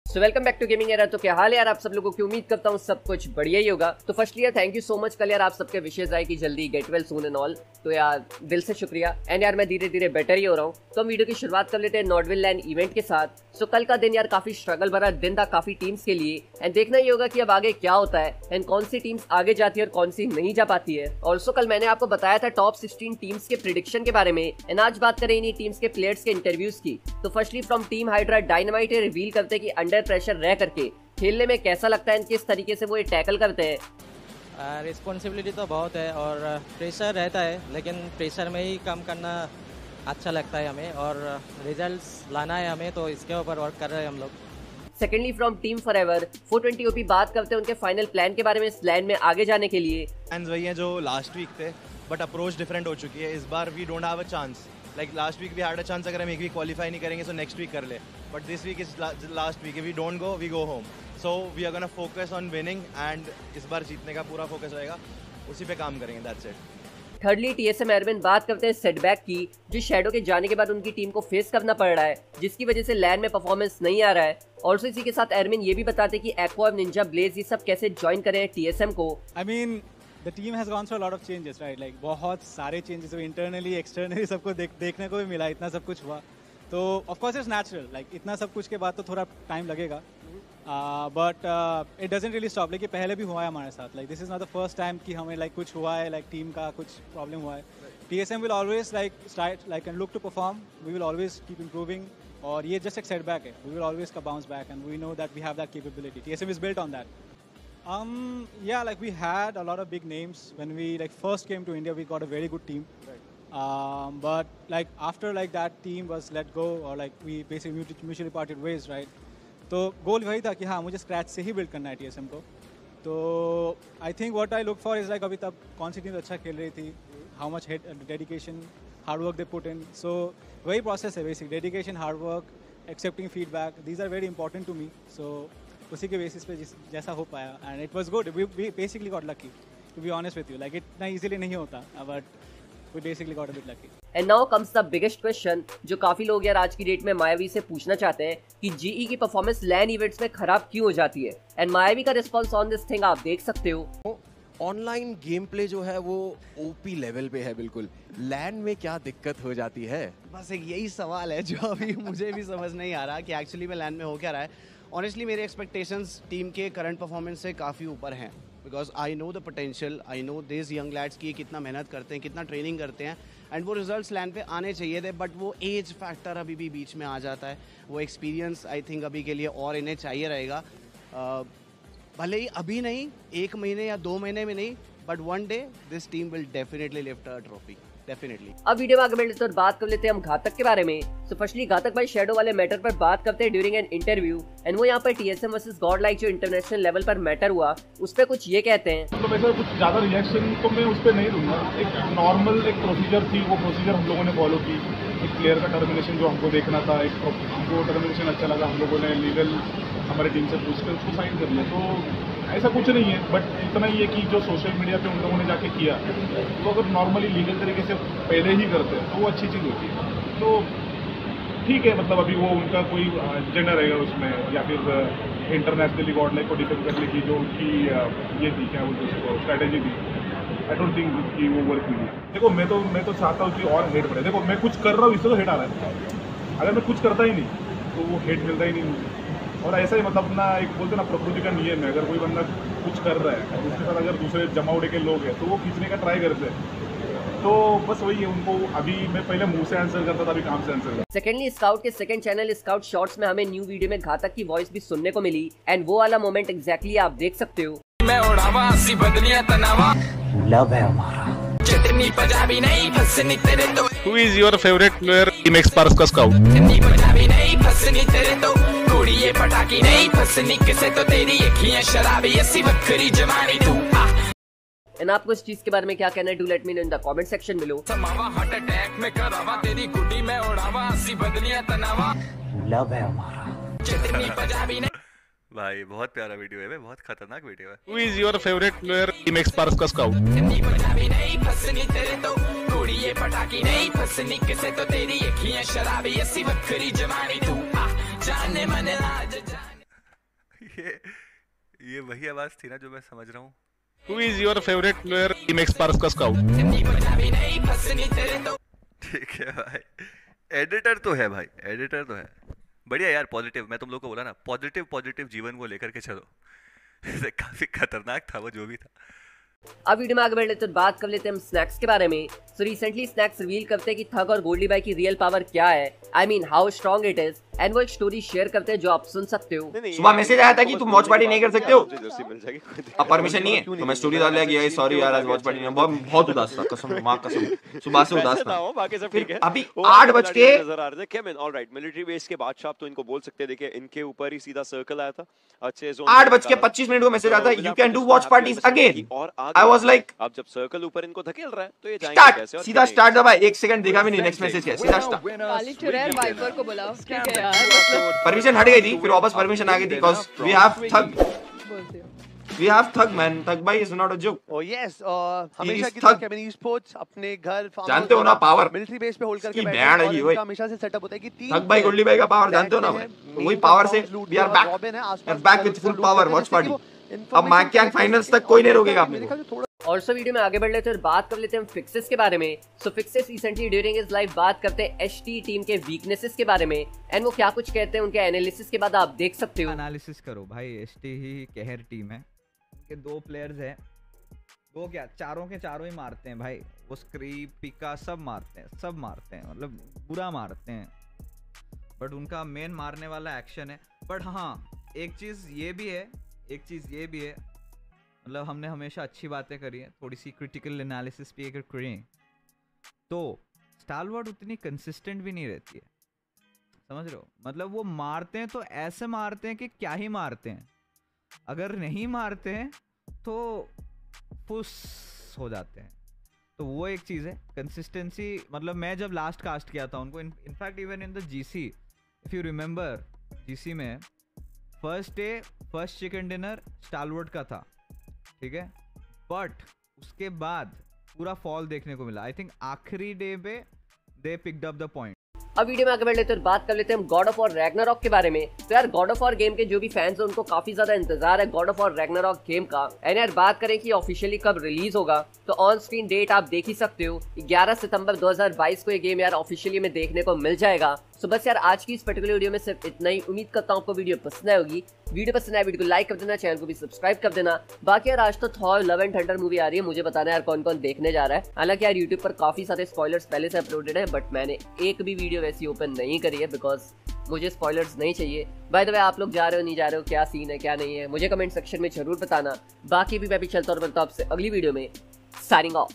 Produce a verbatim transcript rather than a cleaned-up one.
So welcome back to gaming era. तो क्या हाल है यार आप सब लोगों की, उम्मीद करता हूँ सब कुछ बढ़िया ही होगा। तो फर्स्टली यार थैंक यू सो मच, कल यार आप सबके विशेष आए कि जल्दी get well soon and all, तो यार दिल से शुक्रिया। एंड यार मैं धीरे धीरे बेटर ही हो रहा हूँ। तो हम वीडियो की शुरुआत कर लेते हैं नॉर्डविल लैंड इवेंट के साथ। सो कल का दिन यार काफी स्ट्रगल भरा दिन था काफी टीम्स के लिए, एंड देखना ही होगा कि अब आगे क्या होता है एंड कौन सी टीम्स आगे जाती है और कौन सी नहीं जा पाती है। ऑल्सो कल मैंने आपको बताया था टॉप सिक्सटीन टीम्स के प्रिडिक्शन के बारे में, एंड आज बात करें इन्हीं टीम्स के प्लेयर्स के इंटरव्यूज की। तो firstly from team Hydra Dynamite reveal करते हैं कि अंडर प्रेशर रह करके खेलने में कैसा लगता है, किस तरीके से वो ये टैकल करते हैं। रिस्पॉन्सिबिलिटी तो बहुत है और प्रेशर रहता है, लेकिन प्रेशर में ही काम करना अच्छा लगता है हमें, और रिजल्ट्स लाना है हमें, तो इसके ऊपर वर्क कर रहे हैं हम लोग। Secondly from team Forever four twenty OP बात करते हैं उनके फाइनल प्लान के बारे में इस लैंड में आगे जाने के लिए। प्लान्स वही हैं जो लास्ट वीक थे, बट अप्रोच डिफरेंट हो चुकी है। इस बार we don't have a chance, like last week we had a chance, अगर हम एक वीक क्वालिफाई नहीं करेंगे तो नेक्स्ट वीक कर ले, but this week is last week, we don't go we go home, so we are gonna focus on winning, and इस बार जीतने का पूरा फोकस रहेगा, उसी पे काम करेंगे, that's it. Thirdly TSM Airman बात करते हैं सेटबैक की, जो शैडो के जाने के बाद उनकी टीम को फेस करना पड़ रहा है, जिसकी वजह से लैंड में परफॉर्मेंस नहीं आ रहा है। ऑल्सो इसी के साथ एयरमैन ये भी बताते हैं कि एक्वा, निंजा, ब्लेज ये सब कैसे ज्वाइन करें टीएसएम को। I mean the team has gone through a lot of changes, right, like बहुत सारे चेंजेस हुए, इंटरनली एक्सटर्नली सबको देख, देखने को भी मिला, इतना सब कुछ हुआ, तो of course it's natural, like इतना सब कुछ के बाद तो थोड़ा टाइम लगेगा, but it doesn't really stop. लेकिन पहले भी हुआ है हमारे साथ, like this is not the first time कि हमें लाइक like, कुछ हुआ है, लाइक like, टीम का कुछ प्रॉब्लम हुआ है। TSM will always like start like and look to perform, we will always keep improving, और ये जस्ट एक सेटबैक है, वी विल ऑलवेज का bounce back, and we know that we have that capability, TSM is built on that. Um, yeah, like we had a lot of big names when we like first came to India. We got a very good team, right. um, but like after like that team was let go, or like we basically mutually parted ways, right? तो गोल वही था कि हाँ मुझे scratch से ही build करना है TSM को। तो I think what I look for is like अभी तब कौन सी टीम अच्छा खेल रही थी, how much dedication hard work they put in, so वही प्रोसेस है basic, dedication, hard work, accepting feedback, these are very important to me, so उसी के बेसिस पे जिस जैसा हो पाया, and it was good, we basically got lucky, to be honest with you, like इतना इजीली नहीं होता, but we basically got a bit lucky. And now comes the biggest question, जो काफी लोग यार आज की डेट में मायावी से पूछना चाहते हैं कि जीई की परफॉर्मेंस लैन इवेंट्स में खराब क्यों हो जाती है, एंड मायावी का रिस्पांस ऑन दिस थिंग आप देख सकते हो। ऑनलाइन गेम प्ले जो है वो ओपी लेवल पे है बिल्कुल, लैंड में क्या दिक्कत हो जाती है? बस एक यही सवाल है जो अभी मुझे भी समझ नहीं आ रहा कि एक्चुअली में लैंड में हो क्या रहा है। ऑनेस्टली मेरे एक्सपेक्टेशंस टीम के करंट परफॉर्मेंस से काफ़ी ऊपर हैं, because I know the potential, I know this young lads की कितना मेहनत करते हैं, कितना ट्रेनिंग करते हैं, एंड वो रिजल्ट्स लैंड पे आने चाहिए थे, बट वो एज फैक्टर अभी भी बीच में आ जाता है, वो एक्सपीरियंस आई थिंक अभी के लिए और इन्हें चाहिए रहेगा, uh, भले ही अभी नहीं, एक महीने या दो महीने में नहीं, but one day this team will definitely lift a trophy, definitely. अब वीडियो में आगे बढ़ते तो बात कर लेते हैं हम घातक के बारे में। सो फर्स्टली घातक भाई शैडो वाले मैटर पर बात करते हैं ड्यूरिंग एन इंटरव्यू, एंड वो यहाँ पर टीएसएम वर्सेस गॉड लाइक जो इंटरनेशनल लेवल पर मैटर हुआ उस पर कुछ ये कहते हैं। मतलब ऐसा कुछ ज़्यादा रिएक्शन तो मैं उस पर नहीं दूंगा, एक नॉर्मल एक प्रोसीजर थी, वो प्रोसीजर हम लोगों ने फॉलो की, एक प्लेयर का टर्मिनेशन जो हमको देखना था, एक हमको टर्मिनेशन अच्छा लगा, हम लोगों ने लीगल हमारे टीम से पूछ कर उसको साइन कर लिया, तो ऐसा कुछ नहीं है, बट इतना ही है कि जो सोशल मीडिया पे उन लोगों ने जाके किया, तो अगर नॉर्मली लीगल तरीके से पहले ही करते हैं तो वो अच्छी चीज़ होती है, तो ठीक है, मतलब अभी वो उनका कोई एजेंडा रहेगा उसमें, या फिर इंटरनेशनली गॉड लाइक को डिफेंड करने की जो उनकी ये थी, क्या बोलते उसको, स्ट्रैटेजी थी, आई डोंट थिंक कि वो वर्क हुई है। देखो मैं तो मैं तो चाहता हूँ कि और हेट बढ़े, देखो मैं कुछ कर रहा हूँ इससे तो हेट आ रहा है, अगर मैं कुछ करता ही नहीं तो वो हेट मिलता ही नहीं मुझे, और ऐसा ही मतलब ना एक बोलते ना प्रकृति का नियम है, अगर कोई बंदा कुछ कर रहा है उसके साथ अगर दूसरे जमावड़े के लोग हैं तो वो खींचने का ट्राई करते हैं, तो बस वही है, उनको अभी मैं पहले मुंह से आंसर करता था, अभी काम से आंसर करता। सेकेंडली स्काउट के सेकंड चैनल स्काउट शॉर्ट्स में हमें न्यू वीडियो में घातक की वॉइस भी सुनने को मिली, एंड वो वाला मोमेंट एग्जैक्टली आप देख सकते हो। मैं उड़ावा हंसी बदलियां तनावा, लव है हमारा, जितनी पंजाबी नहीं फसनी तेरे तो। Who is your favorite player in X-Sparks का स्काउट? जितनी पंजाबी नहीं फसनी तेरे तो, कुड़ी ये पटाकी नहीं फसनी किसे तो, तेरी अखियां शराबी ऐसी बखरी जवानी तू। एंड आपको इस चीज के बारे में क्या कहना है, do let me know in the comment section below. समावा हार्ट अटैक में करावा, तेरी गुड्डी में उड़ावा हंसी बदलियां तनावा, लव है हमारा, जितनी पंजाबी नहीं। भाई बहुत प्यारा वीडियो है, बहुत खतरनाक वीडियो है। Who is your favorite player in X-Sparks का स्काउट? जितनी पंजाबी नहीं फसनी तेरे तो, कुड़ी ये पटाकी नहीं फसनी किसे तो, तेरी अखियां शराबी ऐसी बखरी जवानी तू। जाने मन आज ये ये वही आवाज थी ना जो मैं समझ रहा हूँ। Who is your favorite player in X-Sparks का scout? ठीक है भाई, एडिटर तो है भाई, एडिटर तो है। बढ़िया यार, पॉजिटिव। मैं तुम लोग को बोला ना, पॉजिटिव पॉजिटिव जीवन को लेकर के चलो। काफी खतरनाक था वो जो भी था। अब वीडियो में आगे बढ़ लेते तो बात कर लेते हैं हम स्नैक्स के बारे में। सो रिसेंटली स्नैक्स रिवील करते हैं कि थग और गोल्डी बाई की रियल पावर क्या है, I mean how strong it is, and वो एक स्टोरी शेयर करते हैं जो आप सुन सकते हो। सुबह मैसेज आया था कि तुम वॉच पार्टी नहीं कर सकते हो, अब परमिशन नहीं है, तो मैं स्टोरी डाल दिया, सॉरी यार आज वॉच पार्टी नहीं, बहुत बहुत उदास था, कसम मां कसम सुबह से उदास था। अभी आठ बज के ऑलराइट, मिलिट्री बेस के बादशाह तो इनको बोल सकते हैं, देखिए इनके ऊपर ही सीधा सर्कल आया था, अच्छे जोन आठ बज के पच्चीस मिनट को मैसेज आता है, you can do watch parties again. और आई वाज लाइक, अब जब सर्कल ऊपर इनको धकेल रहा है तो ये जाएंगे कैसे? और सीधा स्टार्ट दबा, एक सेकंड देखा भी नहीं, नेक्स्ट मैसेज क्या, सीधा स्टार्ट। काली चुड़ैल वाइपर को बुलाओ, ठीक है यार। परमिशन हट गई थी, फिर वापस परमिशन आ गई थी, because we have Thug, we have Thug man, Thug भाई is not a joke. Oh yes, हमेशा की तरह केबिन स्पोर्ट्स अपने घर जानते हो ना, पावर मिलिट्री बेस पे होल्ड करके बैठे हैं, और इनका हमेशा से सेटअप होता है कि तीन थग भाई गोल्डी भाई का पावर जानते हो ना भाई, वही पावर से we are back, we are back with full power watch party. अब मैक फाइनल्स तक कोई नहीं रोकेगा अपने को। और सो वीडियो में आगे बढ़ लेते हैं और बात कर लेते हैं हम फिक्सेस के बारे में। So fixes recently during his life बात करते हैं एचटी टीम के वीकनेसेस के बारे में, एंड वो क्या कुछ कहते हैं उनके एनालिसिस के बाद आप देख सकते हो। एनालिसिस करो भाई, एचटी ही कहर टीम है, उनके दो प्लेयर्स हैं, दो क्या चारों के चारों ही मारते हैं भाई, वो स्क्रीप पिका सब मारते हैं, सब मारते हैं, मतलब बुरा मारते हैं, बट उनका मेन मारने वाला एक्शन है। बट हाँ एक चीज़ ये भी है, एक चीज़ ये भी है, मतलब हमने हमेशा अच्छी बातें करी हैं, थोड़ी सी क्रिटिकल एनालिसिस भी अगर करें तो स्टालवर्ड उतनी कंसिस्टेंट भी नहीं रहती है, समझ रहे हो? मतलब वो मारते हैं तो ऐसे मारते हैं कि क्या ही मारते हैं, अगर नहीं मारते हैं तो फुस हो जाते हैं। तो वो एक चीज़ है कंसिस्टेंसी। मतलब मैं जब लास्ट कास्ट किया था उनको, in fact even in the GC, if you remember, GC में first day first chicken dinner Stalwart का था, ठीक है, बट उसके बाद पूरा फॉल देखने को मिला। आई थिंक आखिरी डे पे they picked up the point. अब वीडियो में आगे बढ़ लेते हैं और बात कर लेते हैं हम गॉड ऑफ वॉर रैग्नारॉक के बारे में। तो यार गॉड ऑफ वॉर गेम के जो भी फैंस हैं उनको काफी ज्यादा इंतजार है God of War Ragnarok game का। एंड यार बात करें कि ऑफिशियली कब रिलीज होगा, तो ऑन स्क्रीन डेट आप देख ही सकते हो, ग्यारह सितंबर दो हज़ार बाईस को ये गेम यार ऑफिशियली में देखने को मिल जाएगा। सो बस यार आज की इस पर्टिकुलर वीडियो में सिर्फ इतना ही। उम्मीद करता हूँ आपको वीडियो पसंद आई होगी। वीडियो पसंद आए वीडियो को लाइक कर देना, चैनल को भी सब्सक्राइब कर देना। बाकी यार आज तो Thor Love and Thunder movie आ रही है, मुझे बताना यार कौन कौन देखने जा रहा है। हालांकि यार यूट्यूब पर काफी सारे स्पॉयलर्स पहले से अपलोडेड है, बट मैंने एक भी वीडियो वैसी ओपन नहीं करी है बिकॉज मुझे स्पॉयलर्स नहीं चाहिए। बाय द वे आप लोग जा रहे हो नहीं जा रहे हो, क्या सीन है क्या नहीं है, मुझे कमेंट सेक्शन में जरूर बताना। बाकी भी मैं भी चलता और मिलता हूं आपसे अगली वीडियो में। Signing of.